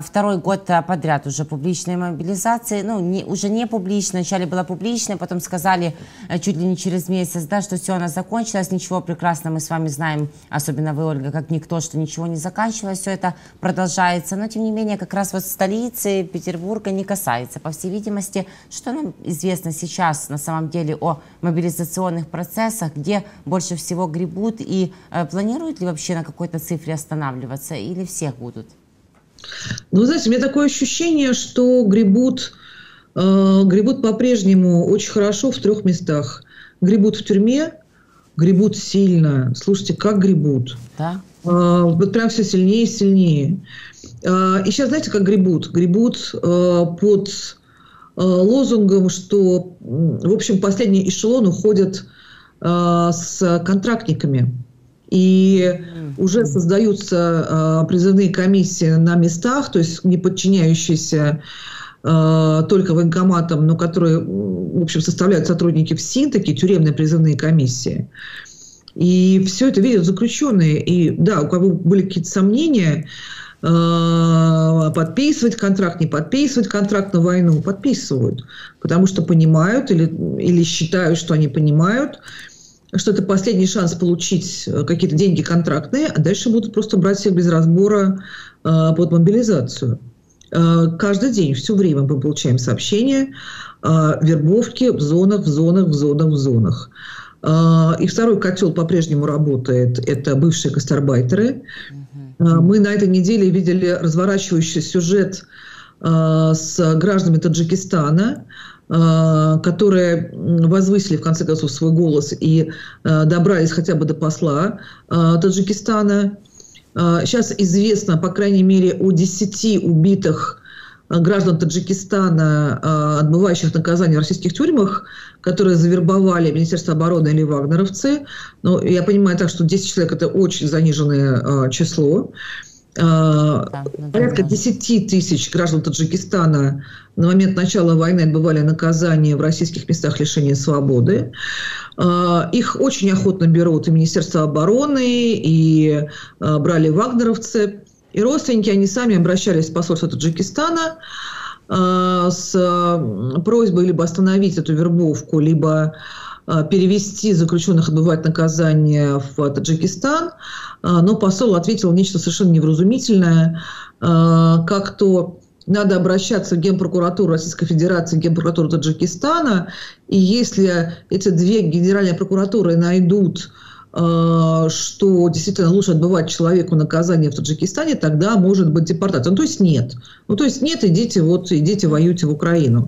Второй год подряд уже публичной мобилизации, уже не публично, вначале была публичная, потом сказали чуть ли не через месяц, да, что все, она закончилась, ничего, прекрасно, мы с вами знаем, особенно вы, Ольга, как никто, что ничего не заканчивалось, все это продолжается, но тем не менее, как раз вот столицы Петербурга не касается, по всей видимости. Что нам известно сейчас на самом деле о мобилизационных процессах, где больше всего гребут, и планируют ли вообще на какой-то цифре останавливаться, или всех будут? Ну, знаете, у меня такое ощущение, что гребут по-прежнему очень хорошо в 3 местах. Гребут в тюрьме, гребут сильно. Слушайте, как гребут. Да? Вот прям все сильнее и сильнее. И сейчас, знаете, как гребут? Гребут под лозунгом, что, в общем, последний эшелон уходит с контрактниками. И уже создаются призывные комиссии на местах, то есть не подчиняющиеся только военкоматам, но которые, в общем, составляют сотрудники ФСИН, такие тюремные призывные комиссии. И все это видят заключенные. И да, у кого были какие-то сомнения, подписывать контракт, не подписывать контракт на войну, подписывают. Потому что понимают или считают, что они понимают, что это последний шанс получить какие-то деньги контрактные, а дальше будут просто брать всех без разбора под мобилизацию. Каждый день, все время мы получаем сообщения о вербовке в зонах. И второй котел по-прежнему работает, это бывшие гастарбайтеры. Мы на этой неделе видели разворачивающий сюжет с гражданами Таджикистана, которые возвысили, в конце концов, свой голос и добрались хотя бы до посла Таджикистана. Сейчас известно, по крайней мере, о 10 убитых граждан Таджикистана, отбывающих наказание в российских тюрьмах, которые завербовали Министерство обороны или вагнеровцы. Но я понимаю так, что 10 человек – это очень заниженное число. Порядка 10 тысяч граждан Таджикистана на момент начала войны отбывали наказание в российских местах лишения свободы. Их очень охотно берут и Министерство обороны, и брали вагнеровцы. И родственники, они сами обращались в посольство Таджикистана с просьбой либо остановить эту вербовку, либо перевести заключенных отбывать наказание в Таджикистан. Но посол ответил нечто совершенно невразумительное, как то надо обращаться в Генпрокуратуру Российской Федерации, в Генпрокуратуру Таджикистана, и если эти 2 генеральные прокуратуры найдут, что действительно лучше отбывать человеку наказание в Таджикистане, тогда может быть депортация. Ну, то есть нет. Идите воюйте в Украину.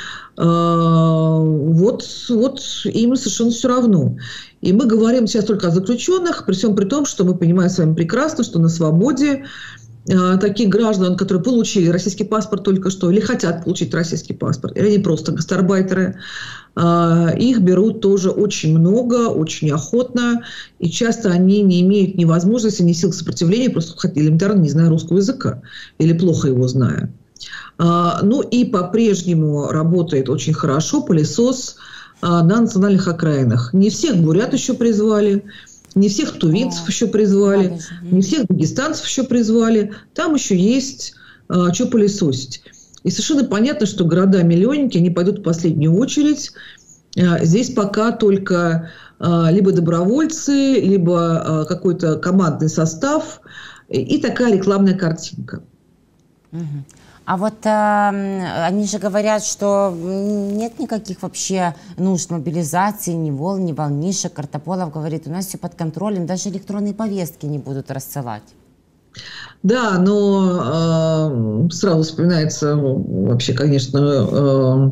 Вот им совершенно все равно. И мы говорим сейчас только о заключенных, при всем при том, что мы понимаем с вами прекрасно, что на свободе таких граждан, которые получили российский паспорт только что, или хотят получить российский паспорт, или они просто гастарбайтеры, их берут тоже очень много, очень охотно, и часто они не имеют ни возможности, ни сил сопротивления, просто элементарно не зная русского языка, или плохо его зная. Ну и по-прежнему работает очень хорошо пылесос на национальных окраинах. Не всех бурят еще призвали, не всех тувинцев еще призвали, не всех дагестанцев еще призвали. Там еще есть что пылесосить. И совершенно понятно, что города-миллионники, они пойдут в последнюю очередь. Здесь пока только либо добровольцы, либо какой-то командный состав и такая рекламная картинка. А вот они же говорят, что нет никаких вообще нужд мобилизации, ни волн, ни волнишек. Картополов говорит, у нас все под контролем, даже электронные повестки не будут рассылать. Да, но сразу вспоминается вообще, конечно,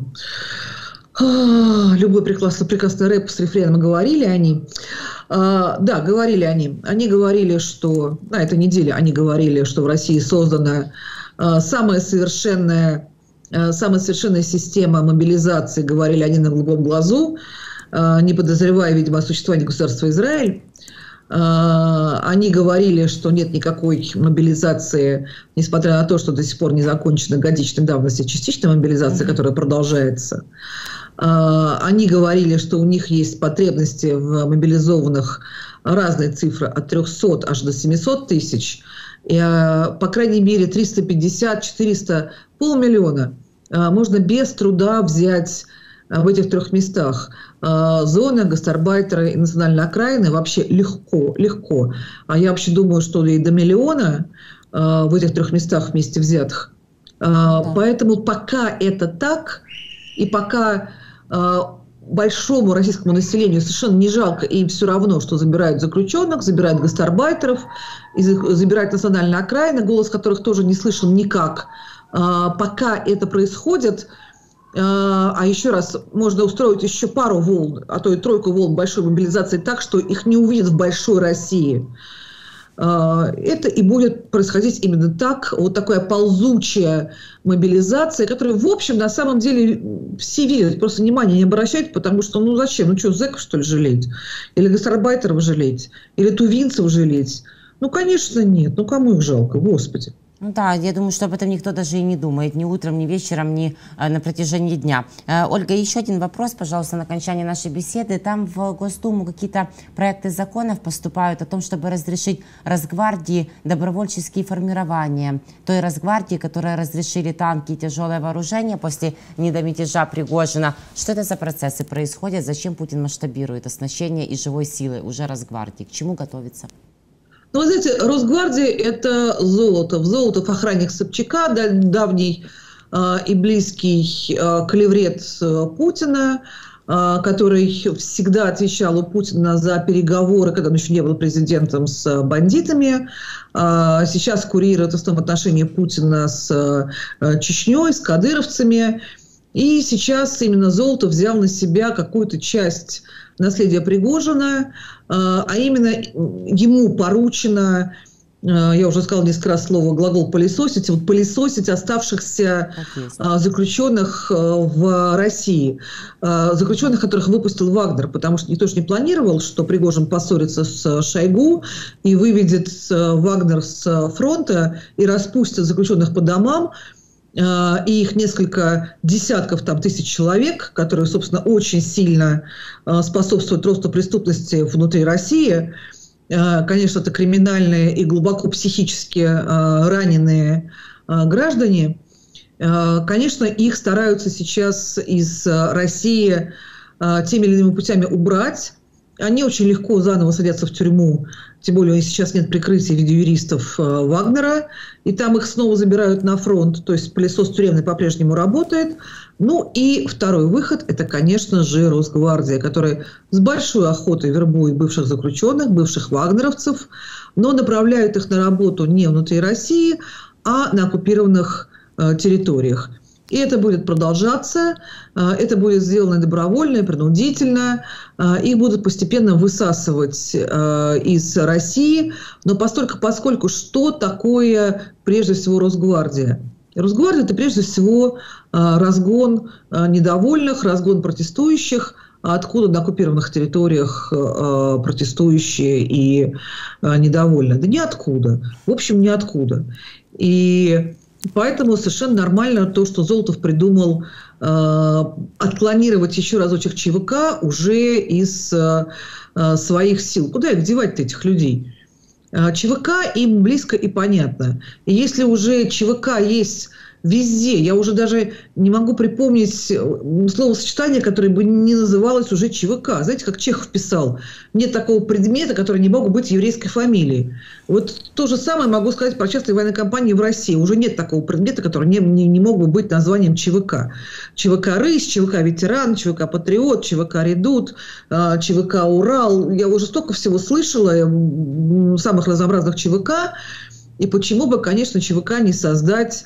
любой прекрасный рэп с рефреном «Говорили они». Да, говорили они. Они говорили, что на этой неделе они говорили, что в России создана самая совершенная система мобилизации, говорили они на голубом глазу, не подозревая, видимо, о существовании государства Израиль. Они говорили, что нет никакой мобилизации, несмотря на то, что до сих пор не закончена годичной давности частичная мобилизация, которая продолжается. Они говорили, что у них есть потребности в мобилизованных разные цифры от 300 аж до 700 тысяч. по крайней мере 350-400, полмиллиона можно без труда взять в этих 3 местах. Зоны, гастарбайтеры и национальные окраины вообще легко. А я вообще думаю, что и до миллиона в этих 3 местах вместе взятых. Поэтому пока это так, и пока большому российскому населению совершенно не жалко, и им все равно, что забирают заключенных, забирают гастарбайтеров, и забирают национальные окраины, голос которых тоже не слышен никак. Пока это происходит, а еще раз, можно устроить еще пару волн, а то и 3 волн большой мобилизации так, что их не увидят в большой России. Это и будет происходить именно так, вот такая ползучая мобилизация, которую, в общем, на самом деле все видят, просто внимания не обращают, потому что, ну зачем, ну что, зэков, что ли, жалеть? Или гастарбайтеров жалеть? Или тувинцев жалеть? Ну, конечно, нет, ну кому их жалко, господи. Ну да, я думаю, что об этом никто даже и не думает, ни утром, ни вечером, ни на протяжении дня. Ольга, еще один вопрос, пожалуйста, на окончание нашей беседы. Там в Госдуму какие-то проекты законов поступают о том, чтобы разрешить Росгвардии добровольческие формирования. Той Росгвардии, которая разрешили танки и тяжелое вооружение после недомятежа Пригожина. Что это за процессы происходят? Зачем Путин масштабирует оснащение и живой силы уже Росгвардии? К чему готовится? Ну, вы знаете, Росгвардия – это Золотов. Золотов – охранник Собчака, давний и близкий клеврет Путина, который всегда отвечал у Путина за переговоры, когда он еще не был президентом, с бандитами. Сейчас курирует в основном отношения Путина с Чечней, с кадыровцами. И сейчас именно Золотов взял на себя какую-то часть наследия Пригожина, а именно ему поручено, я уже сказала несколько раз слово, глагол «пылесосить», вот пылесосить оставшихся заключенных в России, заключенных, которых выпустил Вагнер, потому что никто же не планировал, что Пригожин поссорится с Шойгу и выведет Вагнер с фронта и распустит заключенных по домам, и их несколько десятков тысяч человек, которые, собственно, очень сильно способствуют росту преступности внутри России. Конечно, это криминальные и глубоко психически раненые граждане. Конечно, их стараются сейчас из России теми или иными путями убрать. Они очень легко заново садятся в тюрьму, тем более сейчас нет прикрытия в виде юристов Вагнера, и там их снова забирают на фронт, то есть пылесос тюремный по-прежнему работает. Ну и второй выход – это, конечно же, Росгвардия, которая с большой охотой вербует бывших заключенных, бывших вагнеровцев, но направляют их на работу не внутри России, а на оккупированных территориях. И это будет продолжаться, это будет сделано добровольно, принудительно, их будут постепенно высасывать из России. Но поскольку что такое прежде всего Росгвардия? Росгвардия – это прежде всего разгон недовольных, разгон протестующих, откуда на оккупированных территориях протестующие и недовольны. Да ниоткуда. В общем, ниоткуда. И поэтому совершенно нормально то, что Золотов придумал отклонировать еще разочек ЧВК уже из своих сил. Куда их девать-то, этих людей? ЧВК им близко и понятно. И если уже ЧВК есть везде, я уже даже не могу припомнить словосочетание, которое бы не называлось уже ЧВК. Знаете, как Чехов писал, нет такого предмета, который не мог быть еврейской фамилией. Вот то же самое могу сказать про частные военные компании в России. Уже нет такого предмета, который не мог бы быть названием ЧВК. ЧВК «Рысь», ЧВК «Ветеран», ЧВК «Патриот», ЧВК «Редут», ЧВК «Урал». Я уже столько всего слышала, самых разнообразных ЧВК. И почему бы, конечно, ЧВК не создать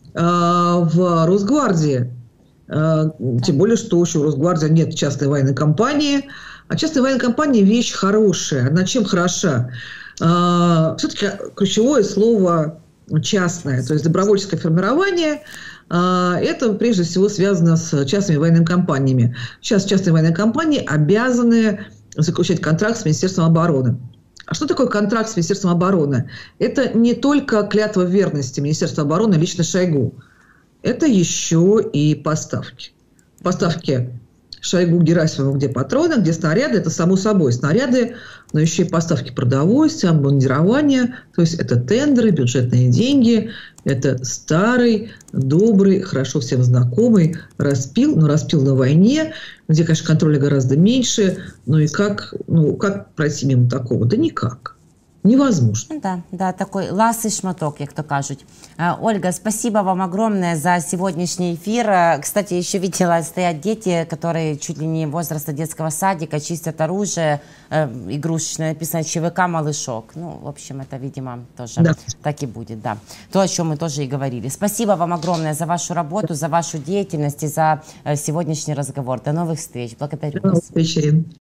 в Росгвардии. Тем более, что еще у Росгвардии нет частной военной компании. А частная военная компания – вещь хорошая. Она чем хороша? Все-таки ключевое слово «частное», то есть добровольческое формирование. Это прежде всего связано с частными военными компаниями. Сейчас частные военные компании обязаны заключать контракт с Министерством обороны. А что такое контракт с Министерством обороны? Это не только клятва верности Министерства обороны лично Шойгу. Это еще и поставки. Поставки Шойгу, Герасимову, где патроны, где снаряды. Это само собой снаряды, но еще и поставки продовольствия, обмундирования. То есть это тендеры, бюджетные деньги. Это старый, добрый, хорошо всем знакомый распил, но распил на войне, где, конечно, контроля гораздо меньше. Ну и как пройти мимо такого? Да никак. Невозможно. Да, такой ласий шматок, як то кажуть. Ольга, спасибо вам огромное за сегодняшний эфир. Кстати, еще видела, стоят дети, которые чуть ли не возраста детского садика, чистят оружие, игрушечное, написано ЧВК «Малышок». Ну, в общем, это, видимо, тоже так и будет, да. То, о чем мы тоже и говорили. Спасибо вам огромное за вашу работу, за вашу деятельность и за сегодняшний разговор. До новых встреч. Благодарю вас. До новых встреч, Ирина.